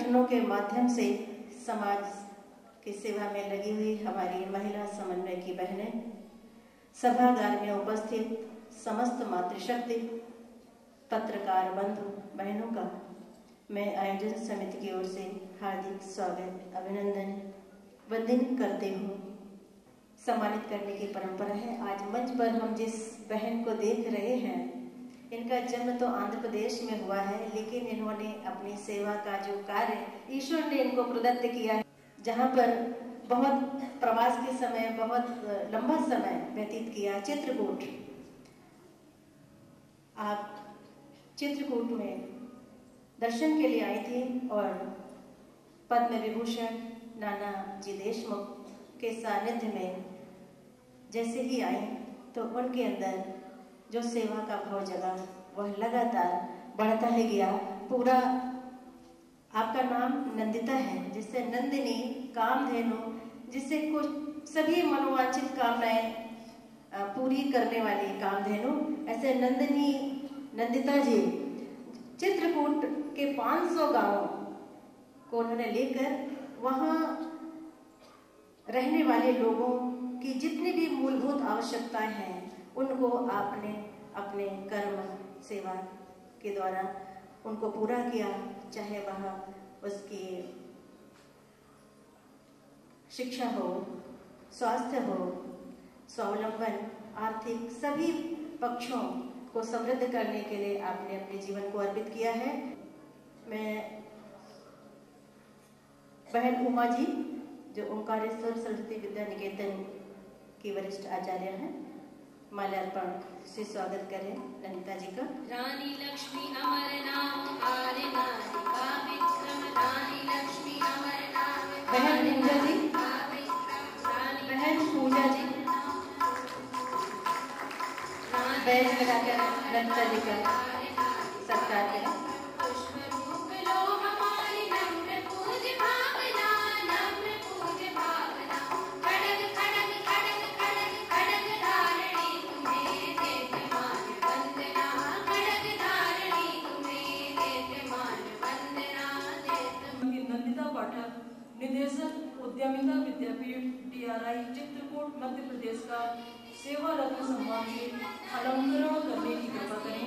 संगठनों के माध्यम से समाज की सेवा में लगी हुई हमारी महिला समन्वय की बहनें, सभागार में उपस्थित समस्त मातृशक्ति पत्रकार बंधु बहनों का मैं आयोजन समिति की ओर से हार्दिक स्वागत, अभिनंदन, वंदन करते हूँ। सम्मानित करने की परंपरा है। आज मंच पर हम जिस बहन को देख रहे हैं, इनका जन्म तो आंध्र प्रदेश में हुआ है, लेकिन इन्होंने अपनी सेवा का जो कार्य ईश्वर ने इनको प्रदत्त किया है, जहाँ पर बहुत प्रवास के समय बहुत लंबा समय व्यतीत किया। चित्रकूट, आप चित्रकूट में दर्शन के लिए आई थी और पद्म विभूषण नानाजी देशमुख के सानिध्य में जैसे ही आई तो उनके अंदर जो सेवा का भाव जगा वह लगातार बढ़ता ही गया। पूरा आपका नाम नंदिता है, जिससे नंदिनी, कामधेनु, जिससे कुछ सभी मनोवांछित कामनाएं पूरी करने वाली कामधेनु, ऐसे नंदिनी नंदिता जी चित्रकूट के 500 गांवों को उन्होंने लेकर वहां रहने वाले लोगों की जितनी भी मूलभूत आवश्यकताएं हैं उनको आपने अपने कर्म सेवा के द्वारा उनको पूरा किया। चाहे वह उसकी शिक्षा हो, स्वास्थ्य हो, स्वावलंबन, आर्थिक सभी पक्षों को समृद्ध करने के लिए आपने अपने जीवन को अर्पित किया है। मैं बहन उमा जी, जो ओंकारेश्वर सरस्वती विद्या निकेतन की वरिष्ठ आचार्य हैं, माल्यार्पण से स्वागत करें नंदिता जी का। रानी लक्ष्मी अमर नाम, आर्य नारी का विक्रम, रानी लक्ष्मी अमर नाम। बहन निंजा जी, बहन पूजा जी, बैज लगाकर नंदिता जी का सत्कार करें। नंदिता पाठक, निदेशक उद्यमिता विद्यापीठ DRI चित्रकूट मध्य प्रदेश का सेवा रत्न सम्मान से अलंकरण करने की कृपा करें।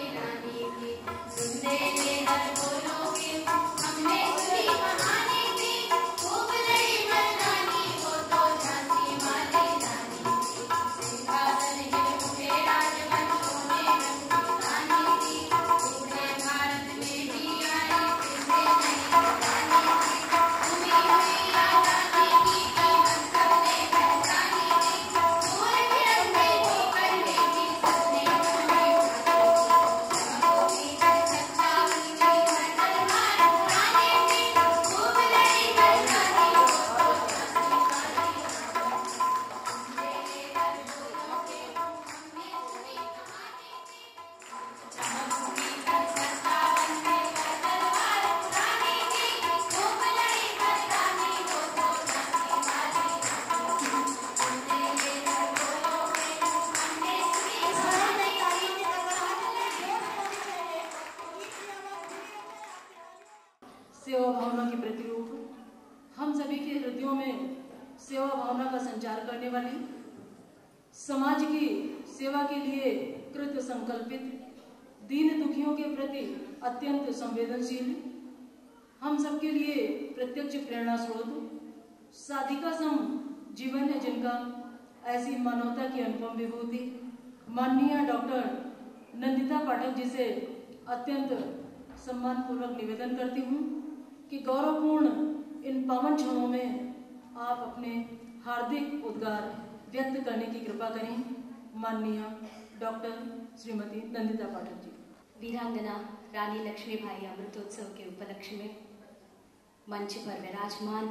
सेवा भावना के प्रतिरूप, हम सभी के हृदयों में सेवा भावना का संचार करने वाली, समाज की सेवा के लिए कृत संकल्पित, दीन दुखियों के प्रति अत्यंत संवेदनशील, हम सबके लिए प्रत्यक्ष प्रेरणा स्रोत, साधिका सम जीवन है जिनका, ऐसी मानवता की अनुपम विभूति माननीय डॉक्टर नंदिता पाठक जी से अत्यंत सम्मान पूर्वक निवेदन करती हूँ कि गौरवपूर्ण इन पावन क्षणों में आप अपने हार्दिक उद्गार व्यक्त करने की कृपा करें। माननीय डॉक्टर श्रीमती नंदिता पाठक जी। वीरांगना रानी लक्ष्मीबाई अमृतोत्सव के उपलक्ष्य में मंच पर विराजमान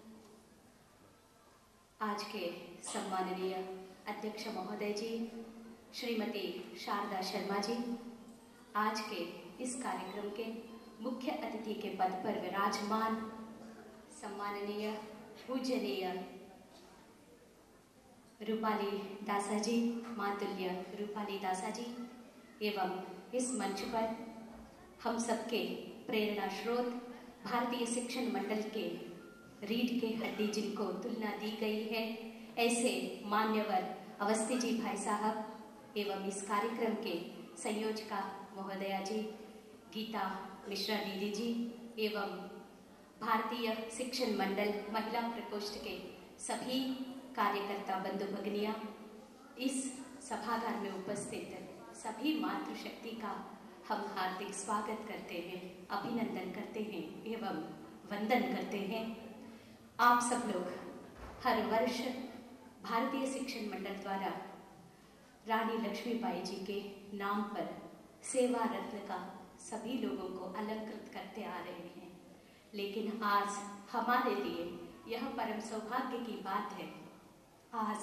आज के सम्माननीय अध्यक्ष महोदय जी, श्रीमती शारदा शर्मा जी, आज के इस कार्यक्रम के मुख्य अतिथि के पद पर विराजमान सम्माननीय पूजनीय रूपाली दासा जी, मातुल्य रूपाली दासा जी, एवं इस मंच पर हम सबके प्रेरणा स्रोत भारतीय शिक्षण मंडल के रीढ़ के हड्डी जिनको तुलना दी गई है, ऐसे मान्यवर अवस्थी जी भाई साहब एवं इस कार्यक्रम के संयोजका महोदया जी, गीता मिश्रा दीदी जी एवं भारतीय शिक्षण मंडल महिला प्रकोष्ठ के सभी कार्यकर्ता बंधु भगिनियां, इस सभागार में उपस्थित सभी मातृशक्ति का हम हार्दिक स्वागत करते हैं, अभिनंदन करते हैं एवं वंदन करते हैं। आप सब लोग हर वर्ष भारतीय शिक्षण मंडल द्वारा रानी लक्ष्मीबाई जी के नाम पर सेवा रत्न का सभी लोगों को अलंकृत करते आ रहे हैं, लेकिन आज हमारे लिए यह परम सौभाग्य की बात है। आज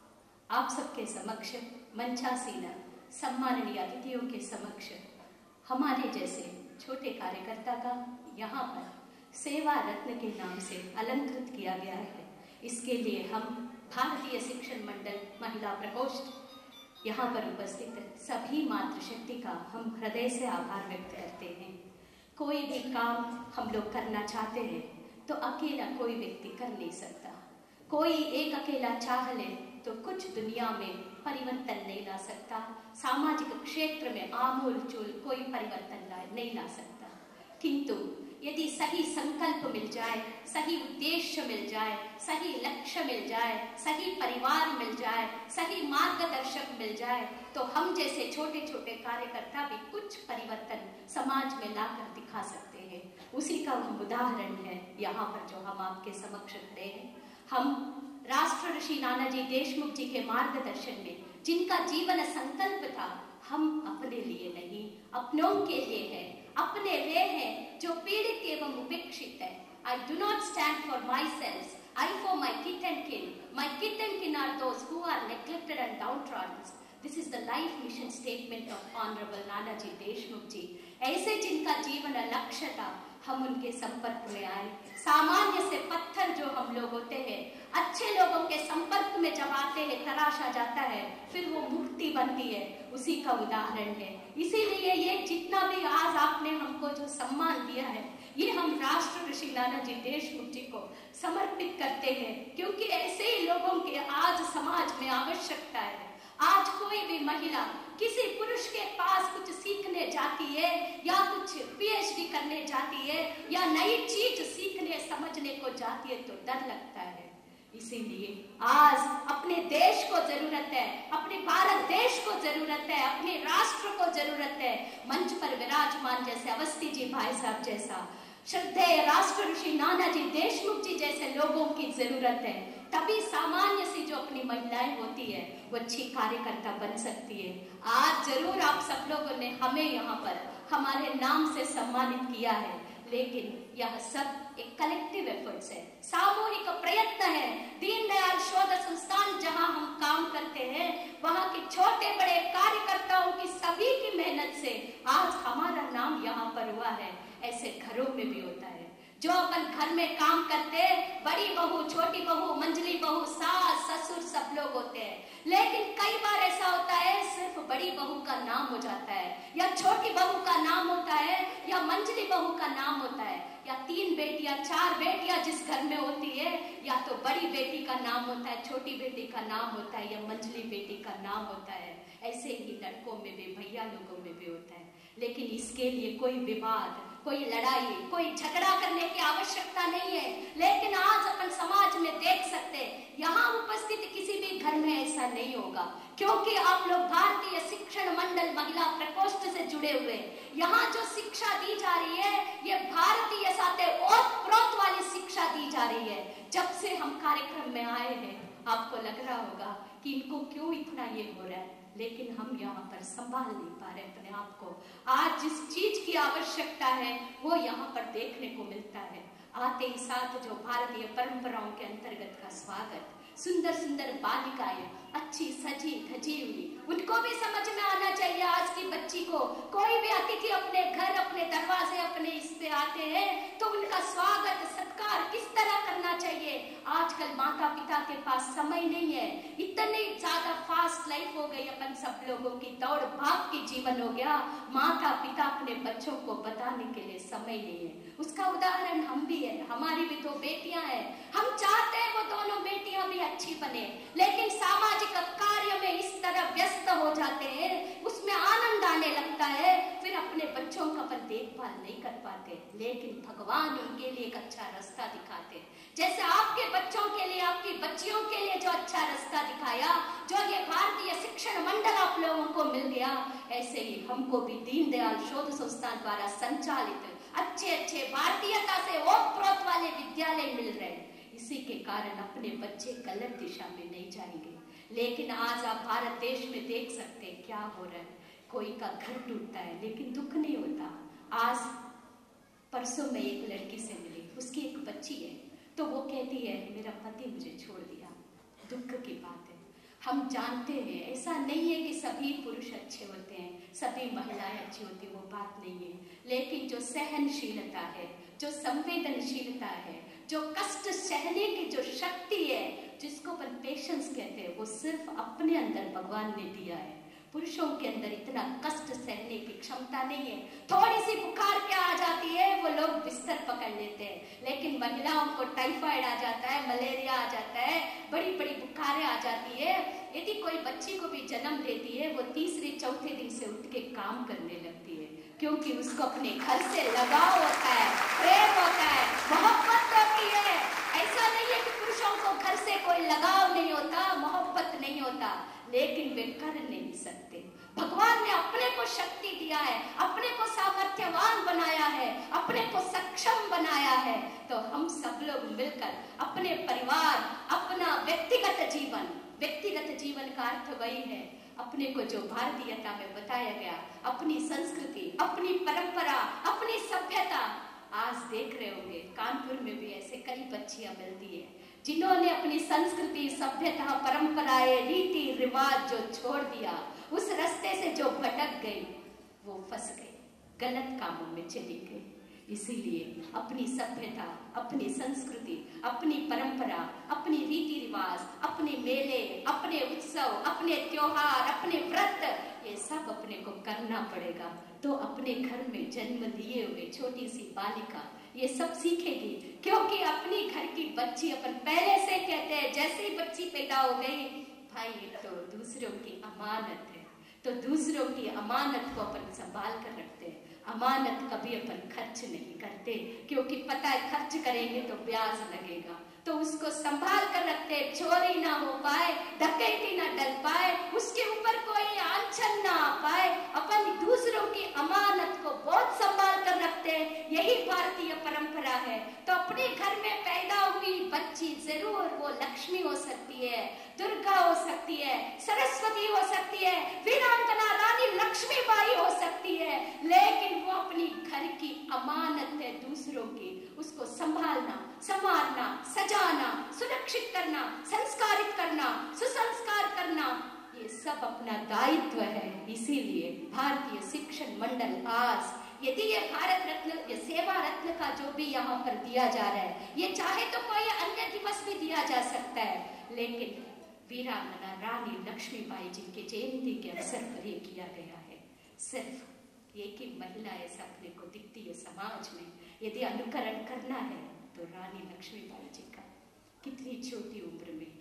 आप सबके समक्ष मंचासीन सम्माननीय अतिथियों के समक्ष हमारे जैसे छोटे कार्यकर्ता का यहाँ पर सेवा रत्न के नाम से अलंकृत किया गया है। इसके लिए हम भारतीय शिक्षण मंडल महिला प्रकोष्ठ यहाँ पर उपस्थित सभी मातृशक्ति का हम हृदय से आभार व्यक्त करते हैं। कोई भी काम हम लोग करना चाहते हैं तो अकेला कोई व्यक्ति कर नहीं सकता। कोई एक अकेला चाह ले तो कुछ दुनिया में परिवर्तन नहीं ला सकता। सामाजिक क्षेत्र में आमूल चूल कोई परिवर्तन नहीं ला सकता, किंतु यदि सही संकल्प मिल जाए, सही उद्देश्य मिल जाए, सही लक्ष्य मिल जाए, सही परिवार मिल जाए, सही मार्गदर्शक मिल जाए, तो हम जैसे छोटे छोटे कार्यकर्ता भी कुछ परिवर्तन समाज में लाकर दिखा सकते हैं। उसी का उदाहरण है यहाँ पर जो हम आपके समक्ष खड़े हैं। हम राष्ट्र ऋषि नानाजी देशमुख जी के मार्गदर्शन में जिनका जीवन संकल्प था, हम अपने लिए नहीं, अपनों के लिए है, अपने वे हैं जो पीड़ित एवं उपेक्षित है। I do not stand for myself, I for my kith and kin. My kith and kin are those who are neglected and downtrodden. This is the life mission statement of Honorable Nanaji Deshmukh जी। ऐसे जिनका जीवन लक्ष्य था, हम उनके संपर्क में आए। सामान्य से पत्थर जो हम लोग होते हैं, अच्छे लोगों के संपर्क में जब आते हैं, तराशा जाता है, फिर वो मुक्ति बनती है। उसी का उदाहरण है। इसीलिए ये जितना भी आज आपने हमको जो सम्मान दिया है, ये हम राष्ट्र ऋषि नानाजी देशमुख जी को समर्पित करते हैं, क्योंकि ऐसे ही लोगों की आज समाज में आवश्यकता है। आज कोई भी महिला किसी पुरुष के पास कुछ सीखने जाती है या कुछ पीएचडी करने जाती है या नई चीज सीखने समझने को जाती है तो डर लगता है। इसीलिए आज अपने देश को जरूरत है, अपने भारत देश को जरूरत है, अपने राष्ट्र को जरूरत है। मंच पर विराजमान जैसे अवस्थी जी भाई साहब जैसा श्रद्धेय राष्ट्र ऋषि नानाजी देशमुख जी जैसे लोगों की जरूरत है। तभी सामान्य सी जो अपनी महिलाएं होती है वो अच्छी कार्यकर्ता बन सकती है। आज जरूर आप सब लोगों ने हमें यहाँ पर हमारे नाम से सम्मानित किया है, लेकिन यह सब एक कलेक्टिव एफर्ट्स है, सामूहिक प्रयत्न है। दीनदयाल शोध संस्थान जहाँ हम काम करते हैं, वहाँ के छोटे बड़े कार्यकर्ताओं की सभी की मेहनत से आज हमारा नाम यहाँ पर हुआ है। ऐसे घरों में भी होता है जो अपन घर में काम करते हैं, बड़ी बहू, छोटी बहू, मंझली बहू, सास ससुर सब लोग होते हैं, लेकिन कई बार ऐसा होता है सिर्फ बड़ी बहू का नाम हो जाता है या छोटी बहू का नाम होता है या मंझली बहू का नाम होता है, या 3 बेटियां 4 बेटियां जिस घर में होती है, या तो बड़ी बेटी का नाम होता है, छोटी बेटी का नाम होता है या मंझली बेटी का नाम होता है। ऐसे ही लड़कों में भी, भैया लोगों में भी होता है। लेकिन इसके लिए कोई विवाद, कोई लड़ाई, कोई झगड़ा करने की आवश्यकता नहीं है। लेकिन आज अपन समाज में देख सकते हैं, यहाँ उपस्थित किसी भी घर में ऐसा नहीं होगा, क्योंकि आप लोग भारतीय शिक्षण मंडल महिला प्रकोष्ठ से जुड़े हुए। यहाँ जो शिक्षा दी जा रही है, ये भारतीय साथे ओत-प्रोत वाली शिक्षा दी जा रही है। जब से हम कार्यक्रम में आए हैं, आपको लग रहा होगा कि इनको क्यों इतना ये हो रहा है, लेकिन हम यहाँ पर संभाल नहीं पा रहे अपने आप को। आज जिस चीज की आवश्यकता है वो यहाँ पर देखने को मिलता है। आते ही साथ जो भारतीय परंपराओं के अंतर्गत का स्वागत, सुंदर सुंदर बालिकाएं अच्छी सजी धजी हुई, उनको भी समझ में आना चाहिए आज की बच्ची को। कोई भी अतिथि अपने घर, अपने दरवाजे, अपने इस पे आते हैं तो उनका स्वागत सत्कार किस तरह करना चाहिए। आजकल माता पिता के पास समय नहीं है, इतने ज्यादा फास्ट लाइफ हो गई अपन सब लोगों की, दौड़ भाग के जीवन हो गया। माता पिता अपने बच्चों को बताने के लिए समय नहीं है। उसका उदाहरण हम भी है, हमारी भी 2 बेटियां हैं। हम चाहते हैं वो दोनों बेटियां भी अच्छी बने, लेकिन सामाजिक कार्य में इस तरह व्यस्त हो जाते हैं, उसमें आनंद आने लगता है, फिर अपने बच्चों का अपन देखभाल नहीं कर पाते। लेकिन भगवान उनके लिए एक अच्छा रास्ता दिखाते हैं। जैसे आपके बच्चों के लिए, आपकी बच्चियों के लिए जो अच्छा रास्ता दिखाया, जो ये भारतीय शिक्षण मंडल आप लोगों को मिल गया, ऐसे ही हमको भी दीनदयाल शोध संस्थान द्वारा संचालित अच्छे भारतीयता से ओतप्रोत वाले विद्यालय मिल रहे हैं। इसी के कारण अपने बच्चे गलत दिशा में नहीं जाएंगे। लेकिन आज आप भारत देश में देख सकते हैं क्या हो रहा है। कोई का घर टूटता है लेकिन दुख नहीं होता। आज परसों में एक लड़की से मिली, उसकी एक बच्ची है, तो वो कहती है मेरा पति मुझे छोड़ दिया। दुख की बात है। हम जानते हैं ऐसा नहीं है कि सभी पुरुष अच्छे होते हैं, सभी महिलाएं अच्छी होती, वो बात नहीं है। लेकिन जो सहनशीलता है, जो संवेदनशीलता है, जो कष्ट सहने की जो शक्ति है, जिसको अपन पेशेंस कहते हैं, वो सिर्फ अपने अंदर भगवान ने दिया है। पुरुषों के अंदर इतना कष्ट सहने की क्षमता नहीं है। थोड़ी सी बुखार क्या आ जाती है, वो लोग बिस्तर पकड़ लेते हैं, लेकिन महिलाओं को टाइफाइड आ जाता है, मलेरिया आ जाता है, बड़ी बड़ी बुखारें आ जाती है। यदि कोई बच्ची को भी जन्म देती है, वो तीसरे चौथे दिन से उठ के काम करने लगती है, क्योंकि उसको अपने घर से लगाव होता है, प्रेम होता है, मोहब्बत होती है। ऐसा नहीं है कि पुरुषों को घर से कोई लगाव नहीं होता, मोहब्बत नहीं होता, लेकिन वे कर नहीं सकते। भगवान ने अपने को शक्ति दिया है, अपने को सामर्थ्यवान बनाया है, अपने को सक्षम बनाया है। तो हम सब लोग मिलकर अपने परिवार, अपना व्यक्तिगत जीवन का अर्थ वही है, अपने को जो भारतीयता में बताया गया, अपनी संस्कृति, अपनी परंपरा, अपनी सभ्यता। आज देख रहे होंगे कानपुर में भी ऐसे कई बच्चियां मिलती है जिन्होंने अपनी संस्कृति, सभ्यता, परंपराएं, रीति रिवाज जो छोड़ दिया, उस रास्ते से जो भटक गई, वो फंस गई, गलत कामों में चली गई। इसीलिए अपनी सभ्यता, अपनी संस्कृति, अपनी परंपरा, अपनी रीति रिवाज, अपने मेले, अपने उत्सव, अपने त्योहार, अपने व्रत, ये सब अपने को करना पड़ेगा। तो अपने घर में जन्म लिए हुए छोटी सी बालिका ये सब सीखेगी, क्योंकि अपनी घर की बच्ची, अपन पहले से कहते हैं जैसे ही बच्ची पैदा हो गई, भाई ये तो दूसरों की अमानत है, तो दूसरों की अमानत को अपन संभाल कर रखते हैं। अमानत कभी अपन खर्च नहीं करते, क्योंकि पता है खर्च करेंगे तो ब्याज लगेगा, तो उसको संभाल कर रखते हैं, चोरी ना हो पाए, डकैती ना डल पाए, उसके ऊपर कोई आंचल ना आ पाए। अपन दूसरों की अमानत को बहुत संभाल कर रखते हैं, यही भारतीय परंपरा है। तो अपने घर में पैदा हुई बच्ची जरूर वो लक्ष्मी हो सकती है, दुर्गा हो सकती है, सरस्वती हो सकती है, वीरांगना रानी लक्ष्मीबाई हो सकती है, लेकिन वो अपनी घर की अमानत है दूसरों की, उसको संभालना, संवारना, सजाना, सुरक्षित करना, संस्कारित करना, सुसंस्कार करना, ये सब अपना दायित्व है। इसीलिए भारतीय शिक्षण मंडल आज यदि ये भारत रत्न, ये सेवा रत्न का जो भी यहाँ पर दिया जा रहा है, ये चाहे तो कोई अन्य दिवस भी दिया जा सकता है, लेकिन वीरांगना रानी लक्ष्मीबाई जी के जयंती के अवसर पर ये किया गया है। सिर्फ एक ही महिला ऐसा अपने को दिखती है समाज में, यदि अनुकरण करना है तो रानी लक्ष्मीबाई जी का। कितनी छोटी उम्र में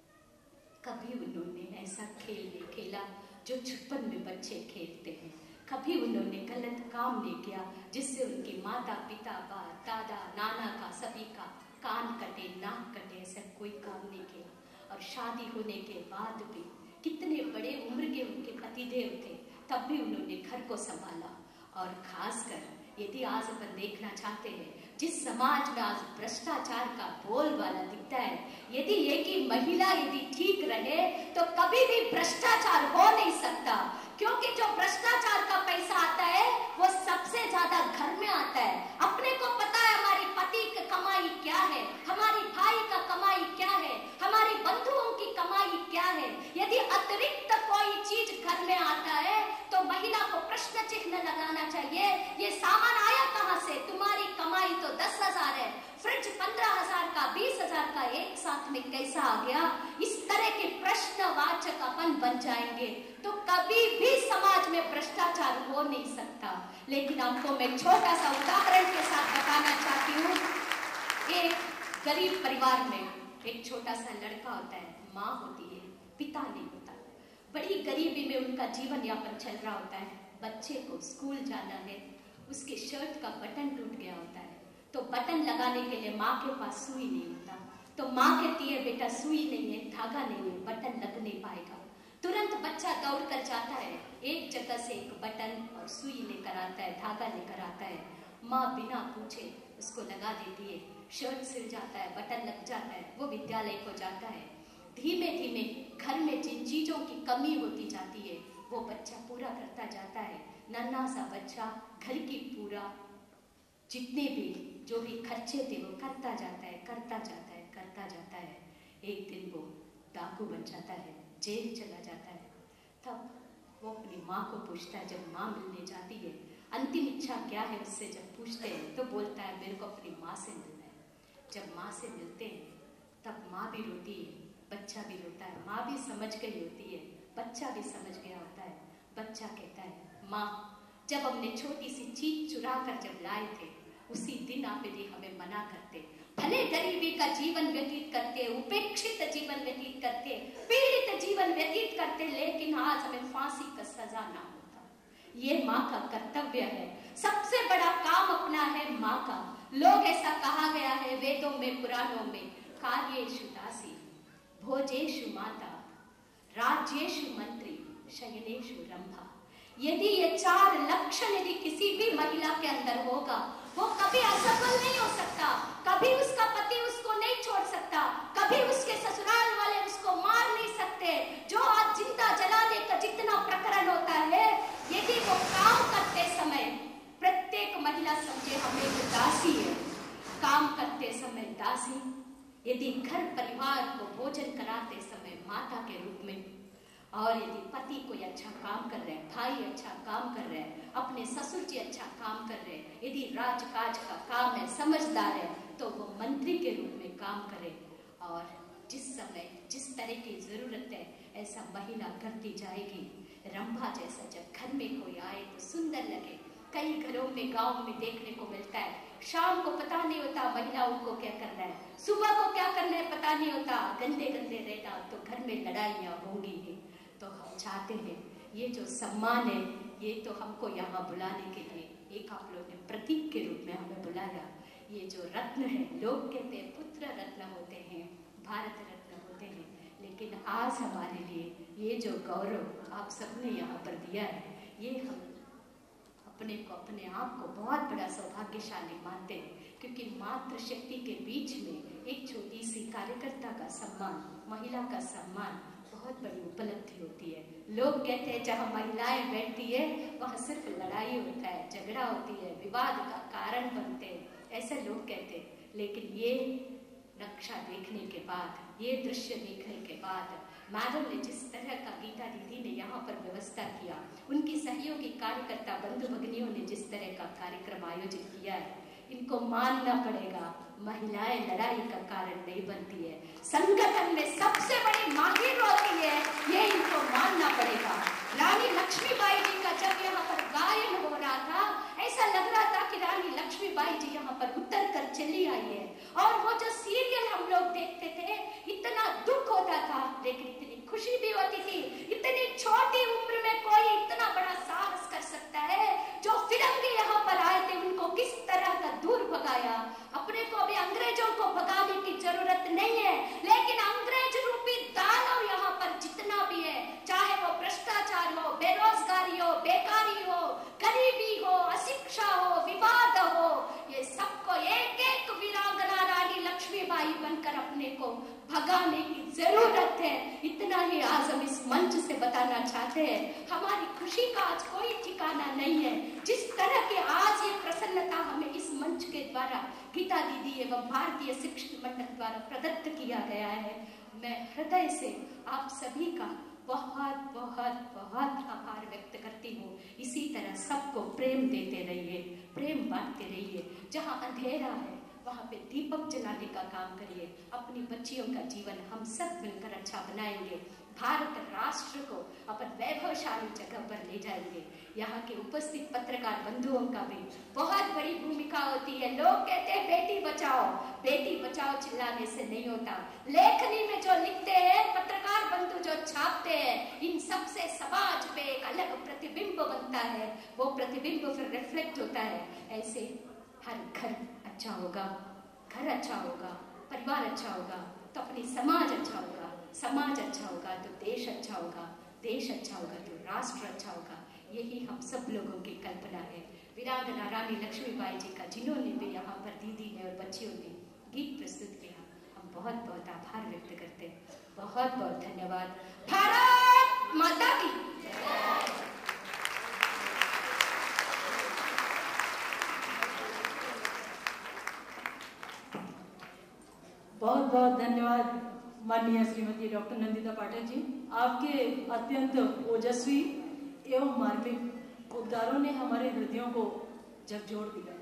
कभी उन्होंने ऐसा खेल नहीं खेला जो छुपन में बच्चे खेलते हैं, कभी उन्होंने गलत काम नहीं किया जिससे उनके माता पिता, बाप दादा नाना का सभी का कान कटे, नाक कटे, ऐसा कोई काम नहीं किया। और शादी होने के बाद भी कितने बड़े उम्र के उनके पतिदेव थे, तब भी उन्होंने घर को संभाला। और खासकर यदि आज अपन देखना चाहते हैं जिस समाज में आज भ्रष्टाचार का बोलबाला दिखता है, यदि एक ही महिला यदि ठीक रहे तो कभी भी भ्रष्टाचार हो नहीं सकता, क्योंकि जो भ्रष्टाचार का पैसा आता है वो सबसे ज्यादा घर में आता है। अपने को पता है हमारी पति की कमाई क्या है, हमारी भाई का कमाई क्या है, हमारी बंधुओं की कमाई क्या है। यदि अतिरिक्त कोई चीज घर में आता है तो महिला को प्रश्न चिन्ह लगाना चाहिए, ये सामान आया कहाँ से, तुम्हारी कमाई तो 10,000 है, फ्रिज 15,000 का, 20,000 का एक साथ में कैसा आ गया। इस तरह के प्रश्नवाचक अपन बन जाएंगे तो कभी भी समाज में भ्रष्टाचार हो नहीं सकता। लेकिन आपको मैं छोटा सा उदाहरण के साथ बताना चाहती हूँ। एक गरीब परिवार में एक छोटा सा लड़का होता है, माँ होती है, पिता नहीं होता। बड़ी गरीबी में उनका जीवन यापन चल रहा होता है। बच्चे को स्कूल जाना है, उसके शर्ट का बटन टूट गया होता है, तो बटन लगाने के लिए माँ के पास सुई नहीं होता, तो माँ कहती है बेटा सुई नहीं है, धागा नहीं है, बटन लग नहीं पाएगा। तुरंत बच्चा दौड़ कर जाता है, एक जगह से एक बटन और सुई लेकर आता है, धागा लेकर आता है। माँ बिना पूछे उसको लगा देती है, शर्ट सिल जाता है, बटन लग जाता है, वो विद्यालय को जाता है। धीमे धीमे घर में जिन चीजों की कमी होती जाती है वो बच्चा पूरा करता जाता है। नन्हा सा बच्चा घर की पूरा जितने भी जो भी खर्चे थे वो करता जाता है, करता जाता है, करता जाता है। एक दिन वो डाकू बन जाता है, जेल चला जाता है। तब वो अपनी माँ को पूछता है, जब माँ मिलने जाती है, अंतिम इच्छा क्या है उससे जब पूछते हैं तो बोलता है मेरे को अपनी माँ से मिलना है। जब माँ से मिलते हैं तब माँ भी रोती है, बच्चा भी रोता है। माँ भी समझ गई होती है, बच्चा भी समझ गया होता है। बच्चा कहता है माँ जब हमने छोटी सी चीज चुरा कर जब लाए थे उसी दिन आप यदि हमें मना करते, भले गरीबी का जीवन व्यतीत करते, उपेक्षित जीवन व्यतीत करते, पीड़ित जीवन व्यतीत करते, लेकिन आज हमें फांसी का सजा ना होता। ये माँ का कर्तव्य है, सबसे बड़ा काम अपना है माँ का। लोग ऐसा कहा गया है वेदों में, पुराणों में, कार्येषु दासी, भोजेषु माता, राज्येषु मंत्री, शयनेषु रंभा। यदि ये चार लक्षण यदि किसी भी महिला के अंदर होगा वो कभी असफल नहीं हो सकता, कभी उसका पति उसको नहीं छोड़ सकता, कभी उसके ससुराल वाले उसको मार नहीं सकते। जो आज जिंदा जलाने का जितना प्रकरण होता है, यदि वो काम करते समय प्रत्येक महिला समझे हमें एक दासी है, काम करते समय दासी, यदि घर परिवार को भोजन कराते समय माता के रूप में, और यदि पति कोई अच्छा काम कर रहे हैं, भाई अच्छा काम कर रहे हैं, अपने ससुर जी अच्छा काम कर रहे हैं, यदि राजकाज का काम है, समझदार है, तो वो मंत्री के रूप में काम करे। और जिस समय जिस तरह की जरूरत है ऐसा महिला करती जाएगी। रंभा जैसा जब घर में कोई आए तो सुंदर लगे। कई घरों में गांव में देखने को मिलता है, शाम को पता नहीं होता महिलाओं को क्या करना है, सुबह को क्या करना है पता नहीं होता, गंदे गंदे रहना, तो घर में लड़ाइयाँ होंगी ही। तो हम चाहते हैं ये जो सम्मान है ये तो हमको यहाँ बुलाने के लिए एक आप लोग ने प्रतीक के रूप में हमें बुलाया। ये जो रत्न है, लोग कहते हैं पुत्र रत्न होते हैं, भारत रत्न होते हैं, लेकिन आज हमारे लिए ये जो गौरव आप सबने यहाँ पर दिया है, ये हम अपने को, अपने आप को बहुत बड़ा सौभाग्यशाली मानते हैं। क्योंकि मातृ शक्ति के बीच में एक छोटी सी कार्यकर्ता का सम्मान, महिला का सम्मान बहुत बड़ी उपलब्धि होती है। लोग कहते हैं जहाँ महिलाएं बैठती है वहाँ सिर्फ लड़ाई होता है, झगड़ा होती है, विवाद का कारण बनते हैं, ऐसा लोग कहते हैं। लेकिन ये नक्शा देखने के बाद, ये दृश्य देखने के बाद, मैडम ने जिस तरह का, गीता दीदी ने यहाँ पर व्यवस्था किया, उनकी सहयोगी कार्यकर्ता बंधु भगिनियों ने जिस तरह का कार्यक्रम आयोजित किया है, इनको मानना पड़ेगा। महिलाएं लड़ाई का कारण नहीं बनती है, संगठन में सबसे बड़ी माहिर होती है, ये इनको मानना पड़ेगा। रानी लक्ष्मीबाई जी का जब यहाँ पर गायन हो रहा था, ऐसा लग रहा था कि रानी लक्ष्मीबाई जी यहाँ पर उतर कर चली आई है। और वो जो सीरियल हम लोग देखते थे, इतना दुख होता था लेकिन इतनी खुशी भी होती थी। इतनी छोटी उम्र में कोई इतना बड़ा साहस कर सकता है। जो फिरंगी यहाँ पर आए थे उनको किस तरह का दूर भगाया। अपने को अभी अंग्रेजों को भगाने की जरूरत नहीं है, लेकिन अंग्रेज रूपी दानव यहाँ पर जितना भी है, चाहे वो भ्रष्टाचार हो, बेरोजगारी हो, बेकारी हो, गरीबी हो, अशिक्षा हो, विवाद हो, ये सबको एक एक वीरांगना रानी लक्ष्मीबाई बनकर अपने को भगाने की जरूरत है। इतना ही आज हम इस मंच से बताना चाहते हैं। हमारी खुशी का आज कोई ठिकाना नहीं है। जिस तरह के आज ये प्रसन्नता हमें इस मंच के द्वारा गीता दीदी एवं भारतीय शिक्षण मंडल द्वारा प्रदत्त किया गया है, मैं हृदय से आप सभी का बहुत बहुत बहुत आभार व्यक्त करती हूँ। इसी तरह सबको प्रेम देते रहिए, प्रेम बांटते रहिए। जहाँ अंधेरा है वहाँ पे दीपक जलाने का काम करिए। अपनी बच्चियों का जीवन हम सब मिलकर अच्छा बनाएंगे। भारत राष्ट्र को अपन वैभवशाली जगह पर ले जाएंगे। यहाँ के उपस्थित पत्रकार बंधुओं का भी बहुत बड़ी भूमिका होती है। लोग कहते हैं बेटी बचाओ चिल्लाने से नहीं होता। लेखनी में जो लिखते हैं, पत्रकार बंधु जो छापते हैं, इन सबसे समाज पे एक अलग प्रतिबिंब बनता है। वो प्रतिबिंब फिर रिफ्लेक्ट होता है। ऐसे हर घर अच्छा होगा, घर अच्छा होगा, परिवार अच्छा होगा तो अपनी समाज अच्छा होगा, समाज अच्छा होगा तो देश अच्छा होगा, देश अच्छा होगा तो राष्ट्र अच्छा होगा। यही हम सब लोगों की कल्पना है। वीरांगना रानी लक्ष्मीबाई जी का, जिन्होंने भी यहाँ पर दीदी ने और बच्चियों ने गीत प्रस्तुत किया, हम बहुत बहुत आभार व्यक्त करते हैं। बहुत बहुत धन्यवाद। भारत माता की बहुत बहुत धन्यवाद माननीय श्रीमती डॉक्टर नंदिता पाठक जी। आपके अत्यंत ओजस्वी एवं मार्मिक उद्गारों ने हमारे हृदयों को झकझोर दिया।